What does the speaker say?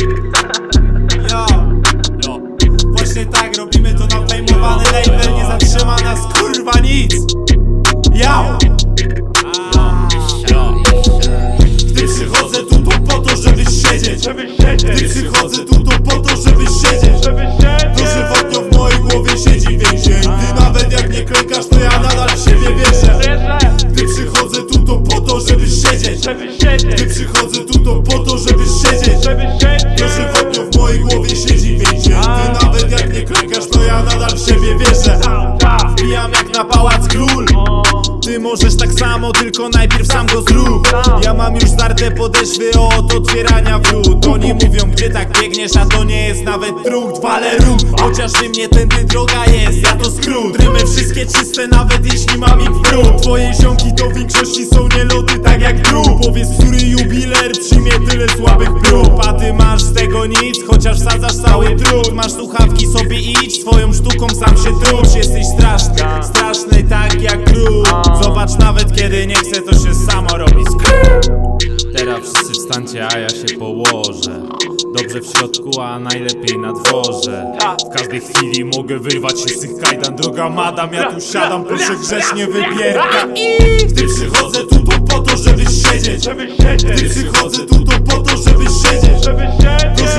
Yo, właśnie tak robimy to na fejmowany label. Nie zatrzyma nas kurwa nic. Yo. Gdy przychodzę tu to po to, żeby siedzieć. Gdy przychodzę tu to po to, żeby siedzieć. Dożywotnio w mojej głowie siedzi więzień. Ty nawet jak nie klękasz, to ja nadal w siebie wierzę. Gdy przychodzę tu to po to, żeby siedzieć. Gdy przychodzę tu to po to, żeby siedzieć. Dożywotnio w mojej głowie siedzi więzień. Ty nawet jak nie klękasz, to ja nadal w siebie wierzę. Wbijam jak na pałac król. Ty możesz tak samo, tylko najpierw sam go zrób. Ja mam już zdarte podeszwy od otwierania wrót. Oni mówią, gdzie tak biegniesz, a to nie jest nawet trud. Walę rób, chociaż ty mnie tędy droga jest, ja to skrót. Rymy wszystkie czyste, nawet jeśli mam ich wrót. Twoje ziomki to w większości są nielody, tak jak drób. Powiedz, który jubiler przyjmie tyle słabych prób. A ty masz z tego nic, chociaż sadzasz cały trud. Masz słuchawki, sobie idź, swoją sztuką sam się truć. Jesteś straszny, straszny tak jak król. Zobacz, nawet kiedy nie chcę, to się samo robi. Teraz wszyscy wstańcie, a ja się położę. Dobrze w środku, a najlepiej na dworze. W każdej chwili mogę wyrwać się z tych kajdan. Droga madam, ja tu siadam, proszę grzecznie wybierka. Gdy przychodzę tu to po to, żeby siedzieć. Gdy przychodzę tu to po to, żeby siedzieć.